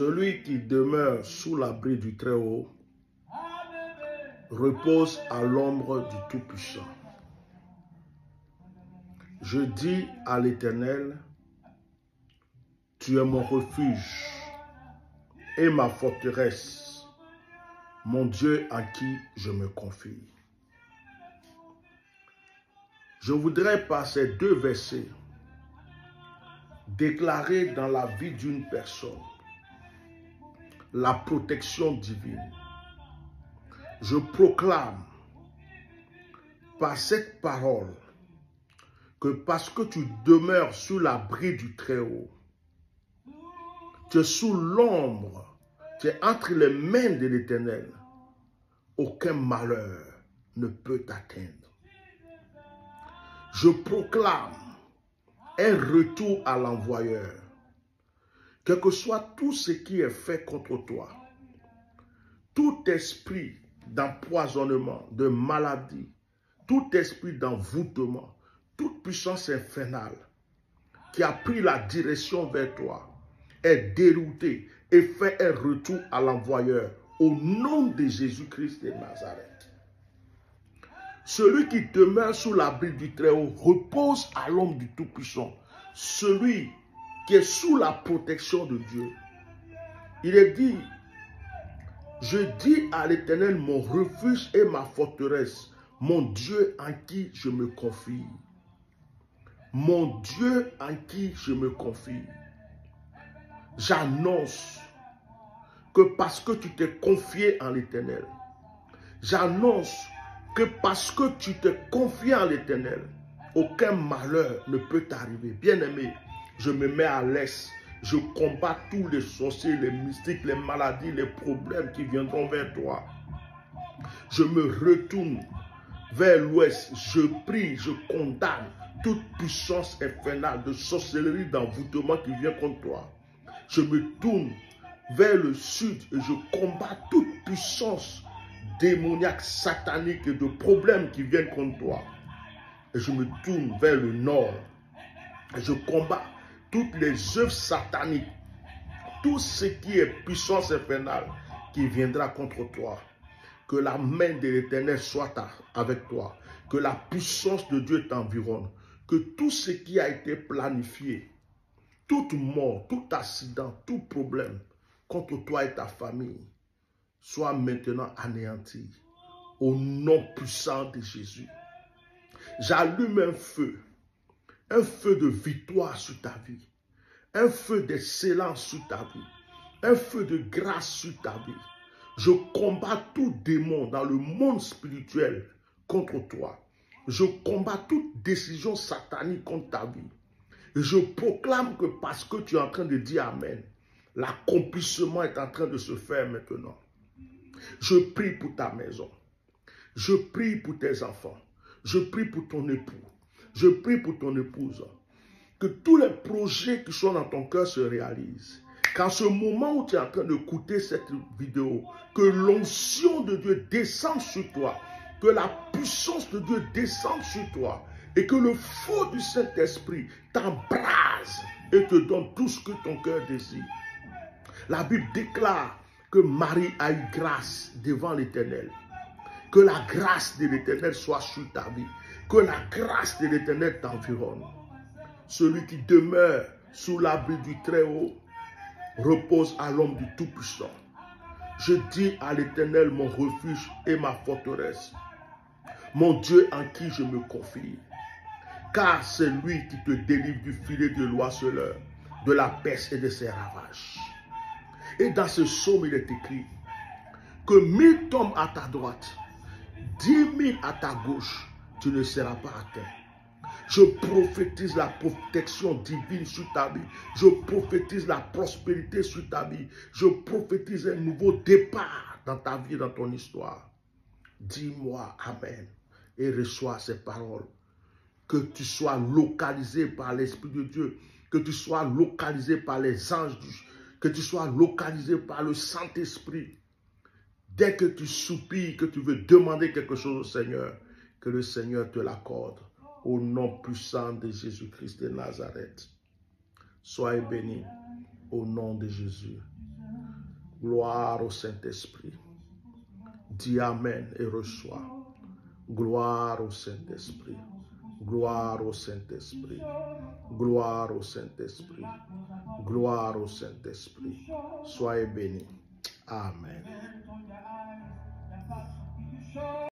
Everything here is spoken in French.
Celui qui demeure sous l'abri du Très-Haut repose à l'ombre du Tout-Puissant. Je dis à l'Éternel, tu es mon refuge et ma forteresse, mon Dieu en qui je me confie. Je voudrais par ces deux versets déclarer dans la vie d'une personne la protection divine. Je proclame par cette parole que parce que tu demeures sous l'abri du Très-Haut, tu es sous l'ombre, tu es entre les mains de l'Éternel, aucun malheur ne peut t'atteindre. Je proclame un retour à l'envoyeur. Quel que soit tout ce qui est fait contre toi, tout esprit d'empoisonnement, de maladie, tout esprit d'envoûtement, toute puissance infernale qui a pris la direction vers toi est déroutée et fait un retour à l'envoyeur au nom de Jésus-Christ de Nazareth. Celui qui demeure sous l'abri du Très-Haut repose à l'ombre du Tout-Puissant. Celui qui est sous la protection de Dieu. Il est dit, je dis à l'Éternel mon refuge et ma forteresse, mon Dieu en qui je me confie. Mon Dieu en qui je me confie. J'annonce que parce que tu t'es confié en l'Éternel, j'annonce que parce que tu t'es confié en l'Éternel, aucun malheur ne peut t'arriver. Bien-aimé, je me mets à l'aise. Je combats tous les sorciers, les mystiques, les maladies, les problèmes qui viendront vers toi. Je me retourne vers l'ouest. Je prie, je condamne toute puissance infernale de sorcellerie, d'envoûtement qui vient contre toi. Je me tourne vers le sud et je combats toute puissance démoniaque, satanique et de problèmes qui viennent contre toi. Et je me tourne vers le nord. Et je combats toutes les œuvres sataniques, tout ce qui est puissance infernale qui viendra contre toi. Que la main de l'Éternel soit avec toi. Que la puissance de Dieu t'environne. Que tout ce qui a été planifié, toute mort, tout accident, tout problème contre toi et ta famille, soit maintenant anéanti. Au nom puissant de Jésus. J'allume un feu de victoire sur ta vie, un feu d'excellence sur ta vie, un feu de grâce sur ta vie. Je combats tout démon dans le monde spirituel contre toi. Je combats toute décision satanique contre ta vie. Et je proclame que parce que tu es en train de dire Amen, l'accomplissement est en train de se faire maintenant. Je prie pour ta maison. Je prie pour tes enfants. Je prie pour ton époux. Je prie pour ton épouse. Que tous les projets qui sont dans ton cœur se réalisent. Qu'en ce moment où tu es en train d'écouter cette vidéo, que l'onction de Dieu descende sur toi. Que la puissance de Dieu descende sur toi. Et que le feu du Saint-Esprit t'embrase et te donne tout ce que ton cœur désire. La Bible déclare que Marie a eu grâce devant l'Éternel. Que la grâce de l'Éternel soit sur ta vie. Que la grâce de l'Éternel t'environne. Celui qui demeure sous l'abri du Très-Haut repose à l'ombre du Tout-Puissant. Je dis à l'Éternel mon refuge et ma forteresse. Mon Dieu en qui je me confie. Car c'est lui qui te délivre du filet de l'oiseleur, de la peste et de ses ravages. Et dans ce psaume, il est écrit que 1000 tombent à ta droite, 10 000 à ta gauche, tu ne seras pas atteint. Je prophétise la protection divine sur ta vie. Je prophétise la prospérité sur ta vie. Je prophétise un nouveau départ dans ta vie, dans ton histoire. Dis-moi Amen et reçois ces paroles. Que tu sois localisé par l'Esprit de Dieu. Que tu sois localisé par les anges. Que tu sois localisé par le Saint-Esprit. Dès que tu soupires, que tu veux demander quelque chose au Seigneur, que le Seigneur te l'accorde. Au nom puissant de Jésus-Christ de Nazareth. Soyez bénis au nom de Jésus. Gloire au Saint-Esprit. Dis Amen et reçois. Gloire au Saint-Esprit. Gloire au Saint-Esprit. Gloire au Saint-Esprit. Gloire au Saint-Esprit. Soyez bénis. Amen.